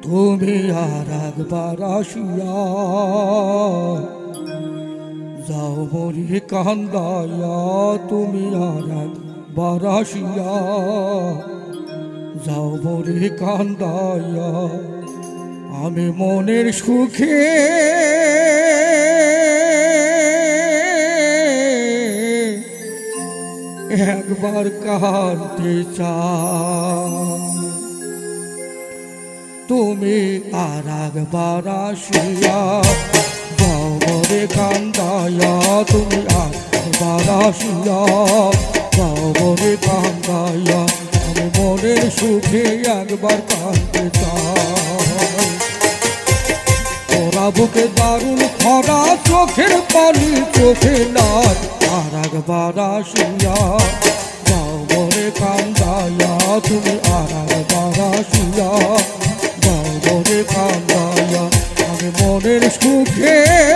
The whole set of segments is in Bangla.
তুমি আর একবার আসিয়া যাও মরি কান্দাইয়া, তুমি আর একবার আসিয়া যাও মরি কান্দাইয়া। আমি মনের সুখে একবার কাঁদতে চাই, তুমি আর একবার আসিয়া যাও মরে কান্দাইয়া, তুমি আর একবার আসিয়া যাও মরে কান্দাইয়া। আমি মনের সুখে একবার কাঁদতে চাই। ওরা বুকে দারুণ খরা, চোখের পানি চোখে নাই, আর একবার আসিয়া যাও মরে কান্দাইয়া, তুমি আর একবার আসিয়া যাও মরে কান্দাইয়া। আমি মনের সুখে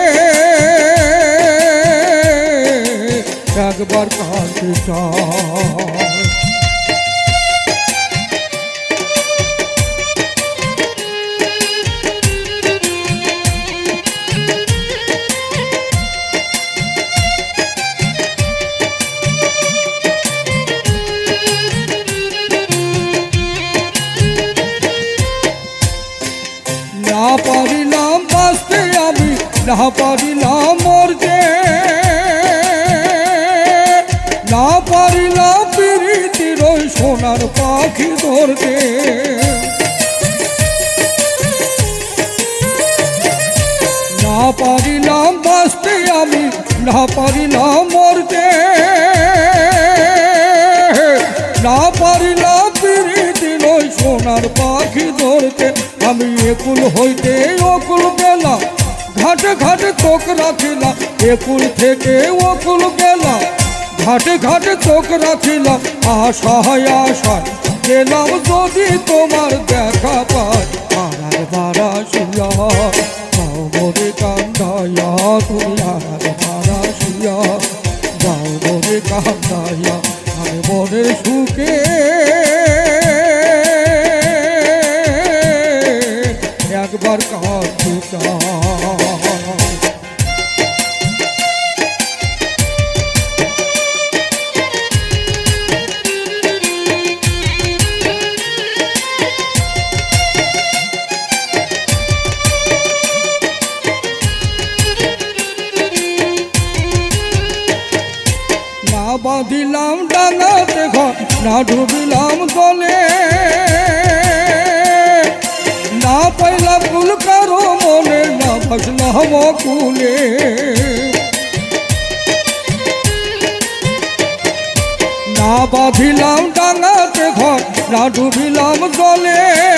একবার কাঁদতে চাই। না পারিলাম বাঁচতে আমি, না পারিলাম মরতে, না পারিলাম প্রীতির ওই সোনার পাখি ধরতে। না পারিলাম বাঁচতে আমি, না পারিলাম মরতে, না পারিলাম প্রীতির ওই সোনার পাখি ধরতে। আমি একুল হইতে অকুল গেলাম, ঘাটে ঘাটে চোখ রাখিলাম, একুল থেকে অকুল গেলাম, ঘাটে ঘাটে চোখ রাখিলাম। আশায় আশায় গেলাম যদি তোমার দেখা পাই, আর একবার আসিয়া যাও মরে কান্দাইয়া, তুমি আর একবার আসিয়া যাও মরে কান্দাইয়া। আমি মনের সুখে একবার কাঁদতে চাই। না বাঁধিলাম ডাঙাতে ঘর, না ডুবিলাম জলে, না পাইলাম কুল কারো মনে, না ভাসলাম কুলে। না বাঁধিলাম ডাঙাতে ঘর, না ডুবিলাম জলে,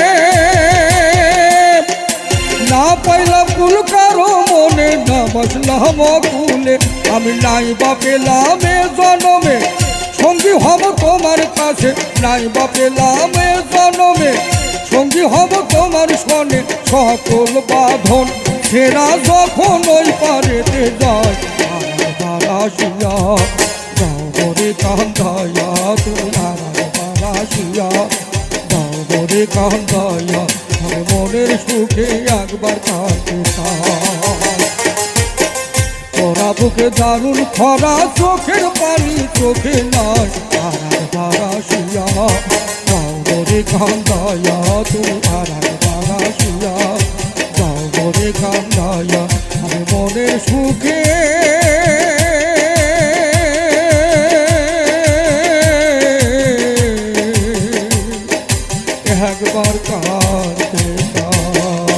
না পাইলাম কুল কারো মনে, না ভাসলাম কুলে। আমি নাই বা পেলাম এ জনমে সঙ্গী হব তোমার কাছে, নাই বা পেলাম এ জনমে সঙ্গী হব তোমার সনে। সকল বাঁধন সেরা যখন ওই পারেতে যায়, আর আসিয়া যাও মরে কান্দাইয়া, তুমি আর আসিয়া যাও মরে কান্দাইয়া। আমি মনের সুখে একবার কাঁদতে চাই। ওরা বুকে দারুণ খরা, চোখের পানি চোখে নাই, আর একবার আসিয়া যাও মরে কান্দাইয়া, তুমি আর একবার আসিয়া যাও মরে কান্দাইয়া। আমি মনের সুখে একবার কাঁদতে চাই।